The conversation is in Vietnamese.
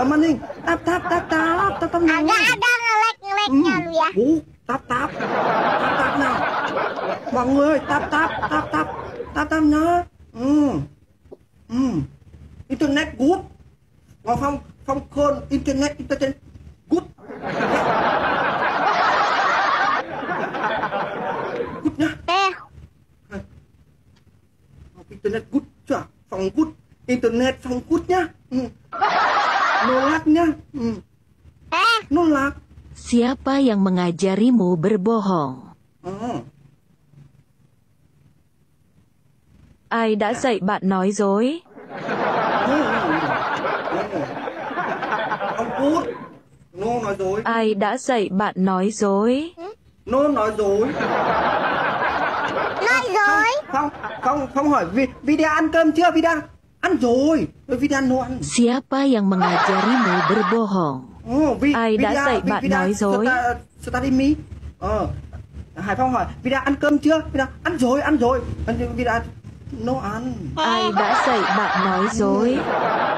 tầm anh đi tap tap tap tap tap tap nào Ada ngelek-ngeleknya lu ya. Tap tap tap tap nào mọi người ơi tap tap tap tap tap tap nhá internet good vào phong khôn internet good good nhá internet good chưa phòng good internet phòng good nhá no lag nhá no lag. Siapa yang mengajarimu berbohong? Ai đã dạy bạn nói dối? Không good. No nói dối. Ai đã dạy bạn nói dối? No nói dối. Nói dối. Không hỏi Vida ăn cơm chưa Vida? Ăn rồi. Vida no ăn. Siapa yang mengajarimu berbohong? Ai đã dạy bạn nói dối? Study me. Hải Phong hỏi Vida ăn cơm chưa? Vida ăn rồi. Vida no ăn. Ai đã dạy bạn nói dối?